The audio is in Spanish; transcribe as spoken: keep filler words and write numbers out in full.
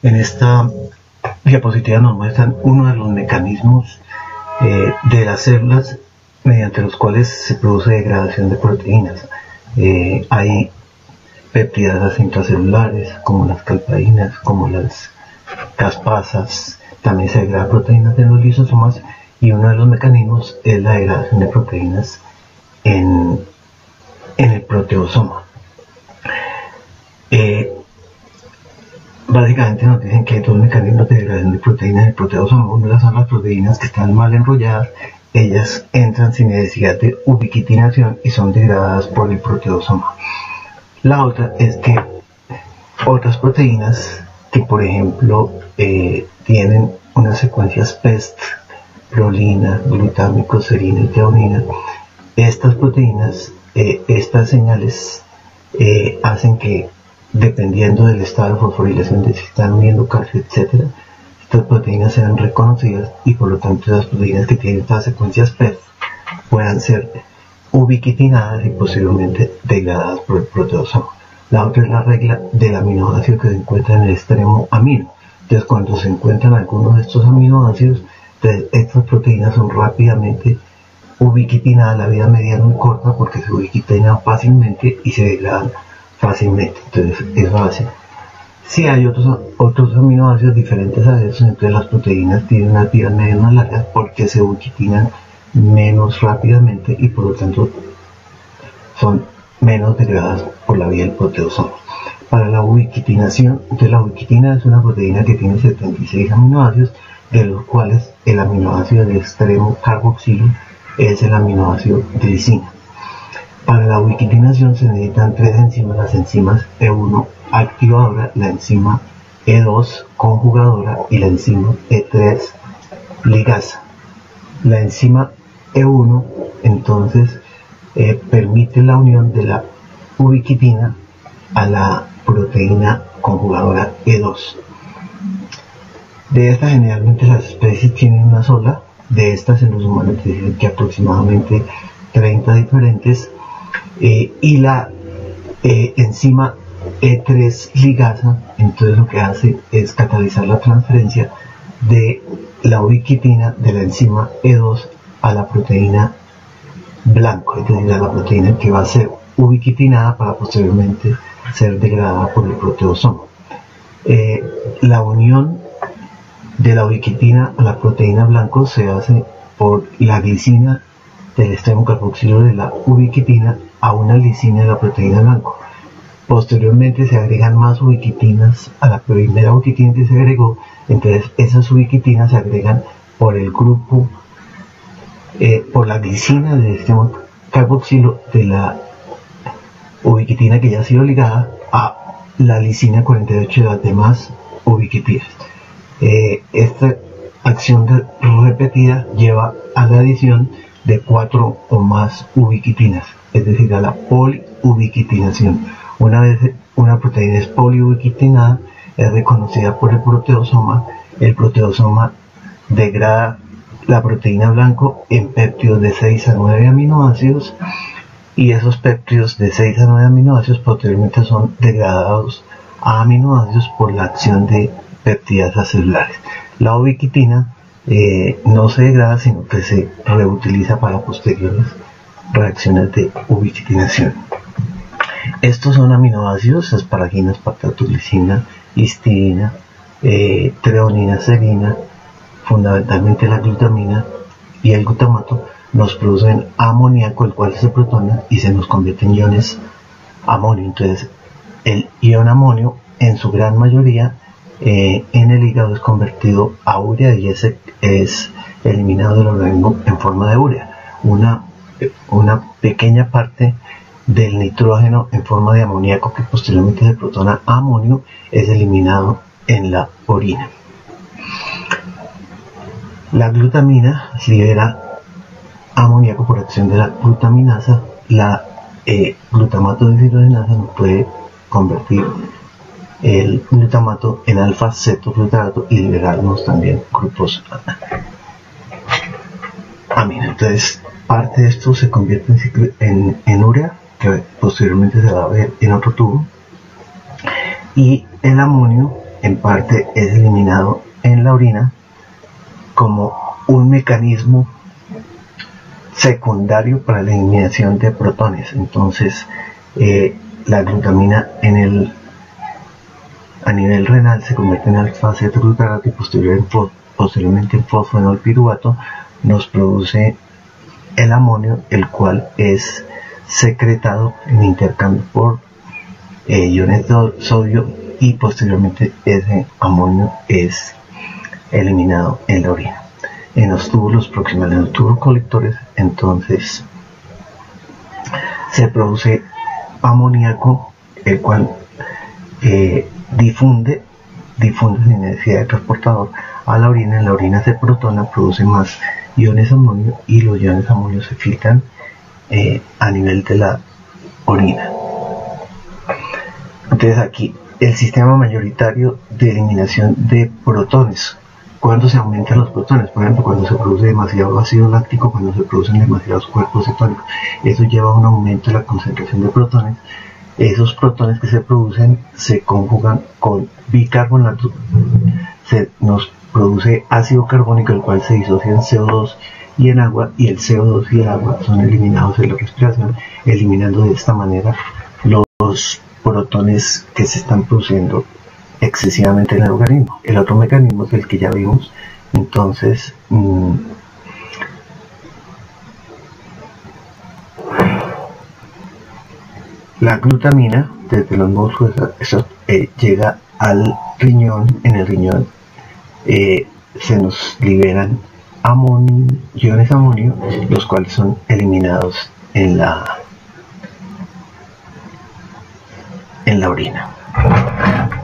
En esta diapositiva nos muestran uno de los mecanismos eh, de las células mediante los cuales se produce degradación de proteínas. Eh, hay peptidasas intracelulares como las calpaínas, como las caspasas, también se degradan proteínas en los lisosomas, y uno de los mecanismos es la degradación de proteínas en, en el proteosoma. Eh, básicamente nos dicen que hay dos mecanismos de degradación de proteínas en el proteosoma. Una son las proteínas que están mal enrolladas, ellas entran sin necesidad de ubiquitinación y son degradadas por el proteosoma. La otra es que otras proteínas que, por ejemplo, eh, tienen unas secuencias P E S T, prolina, glutámico, serina y teonina, estas proteínas, eh, estas señales eh, hacen que, dependiendo del estado de fosforilación, de si están uniendo calcio, etcétera, estas proteínas sean reconocidas y por lo tanto las proteínas que tienen estas secuencias P E S T puedan ser ubiquitinadas y posteriormente degradadas por el proteosoma. La otra es la regla del aminoácido que se encuentra en el extremo amino. Entonces, cuando se encuentran algunos de estos aminoácidos, estas proteínas son rápidamente ubiquitinadas. La vida media es muy corta porque se ubiquitinan fácilmente y se degradan fácilmente. Entonces, eso hace. Si hay otros, otros aminoácidos diferentes a esos, entonces las proteínas tienen unas vidas medias más largas porque se ubiquitinan menos rápidamente y por lo tanto son menos degradadas por la vía del proteosoma. Para la ubiquitinación, entonces la ubiquitina es una proteína que tiene setenta y seis aminoácidos, de los cuales el aminoácido del extremo carboxilo es el aminoácido glicina. Para la ubiquitinación se necesitan tres enzimas: las enzimas E uno activadora, la enzima E dos conjugadora y la enzima E tres ligasa. La enzima E uno entonces eh, permite la unión de la ubiquitina a la proteína conjugadora E dos. De estas, generalmente las especies tienen una sola. De estas, en los humanos dicen que aproximadamente treinta diferentes, eh, y la eh, enzima E tres ligasa entonces lo que hace es catalizar la transferencia de la ubiquitina de la enzima E dos a la proteína blanco, es decir, a la proteína que va a ser ubiquitinada para posteriormente ser degradada por el proteosoma. Eh, la unión de la ubiquitina a la proteína blanco se hace por la glicina del extremo carboxilo de la ubiquitina a una glicina de la proteína blanco. Posteriormente se agregan más ubiquitinas a la primera ubiquitina que se agregó, entonces esas ubiquitinas se agregan por el grupo, eh, por la glicina del extremo carboxilo de la ubiquitina que ya ha sido ligada a la glicina cuarenta y ocho de las demás ubiquitinas. Eh, esta acción de, repetida lleva a la adición de cuatro o más ubiquitinas, es decir, a la poliubiquitinación. Una vez una proteína es poliubiquitinada, es reconocida por el proteosoma. El proteosoma degrada la proteína blanco en péptidos de seis a nueve aminoácidos, y esos péptidos de seis a nueve aminoácidos posteriormente son degradados a aminoácidos por la acción de peptidasas celulares. La ubiquitina eh, no se degrada, sino que se reutiliza para posteriores reacciones de ubiquitinación. Estos son aminoácidos: asparagina, aspartatoglicina, histidina, eh, treonina, serina, fundamentalmente la glutamina y el glutamato. Nos producen amoníaco, el cual se protona y se nos convierte en iones amonio. Entonces, el ion amonio, en su gran mayoría, eh, en el hígado es convertido a urea y ese es eliminado del organismo en forma de urea. Una, una pequeña parte del nitrógeno en forma de amoníaco, que posteriormente se protona a amonio, es eliminado en la orina. La glutamina libera amoníaco por acción de la glutaminasa. La eh, glutamato de deshidrogenasa no puede convertir el glutamato en alfa-cetoglutarato y liberarnos también grupos amino. Entonces, parte de esto se convierte en, en, en urea, que posteriormente se va a ver en otro tubo, y el amonio en parte es eliminado en la orina como un mecanismo secundario para la eliminación de protones. Entonces eh, la glutamina en el a nivel renal se convierte en alfa-acetato glutarato y posterior, posteriormente en fosfenolpiruvato nos produce el amonio, el cual es secretado en intercambio por eh, iones de sodio, y posteriormente ese amonio es eliminado en la orina. En los túbulos proximales, en los túbulos colectores, entonces se produce amoníaco, el cual eh, difunde, difunde sin necesidad de transportador a la orina. En la orina se protona, produce más iones amonio, y los iones amonio se filtran eh, a nivel de la orina. Entonces aquí el sistema mayoritario de eliminación de protones. Cuando se aumentan los protones, por ejemplo, cuando se produce demasiado ácido láctico, cuando se producen demasiados cuerpos cetónicos, eso lleva a un aumento de la concentración de protones. Esos protones que se producen se conjugan con bicarbonato, se nos produce ácido carbónico, el cual se disocia en C O dos y en agua, y el C O dos y el agua son eliminados en la respiración, eliminando de esta manera los protones que se están produciendo excesivamente en el organismo. El otro mecanismo es el que ya vimos. Entonces mmm, la glutamina desde los músculos eh, llega al riñón. En el riñón eh, se nos liberan amonio, iones amonio, los cuales son eliminados en la en la orina.